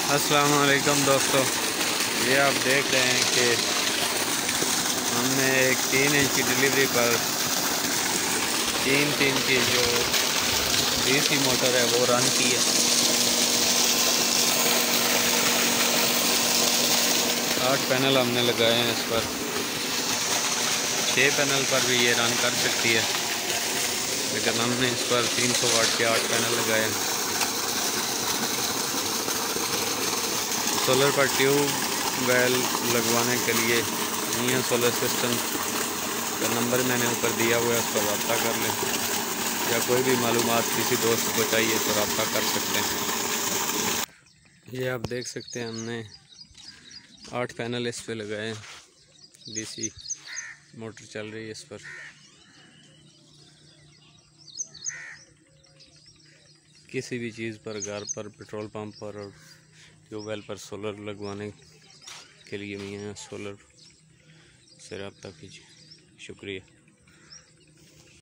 अस्सलाम वालेकुम दोस्तों, ये आप देख रहे हैं कि हमने एक 3 इंच की डिलीवरी पर 3 की जो डीसी मोटर है वो रन की है। 8 पैनल हमने लगाए हैं इस पर। 6 पैनल पर भी ये रन कर सकती है, लेकिन हमने इस पर 300 वाट के 8 पैनल लगाए हैं। सोलर पर ट्यूबवेल लगवाने के लिए मियां सोलर सिस्टम का नंबर मैंने ऊपर दिया हुआ है, उस पर रब्ता कर लें, या कोई भी मालूमात किसी दोस्त को चाहिए तो रब्ता कर सकते हैं। ये आप देख सकते हैं हमने 8 पैनल इस पे लगाए हैं। डीसी मोटर चल रही है इस पर। किसी भी चीज़ पर, घर पर, पेट्रोल पंप पर और ट्यूबवेल पर सोलर लगवाने के लिए मियां सोलर से रब्ता कीजिए। शुक्रिया।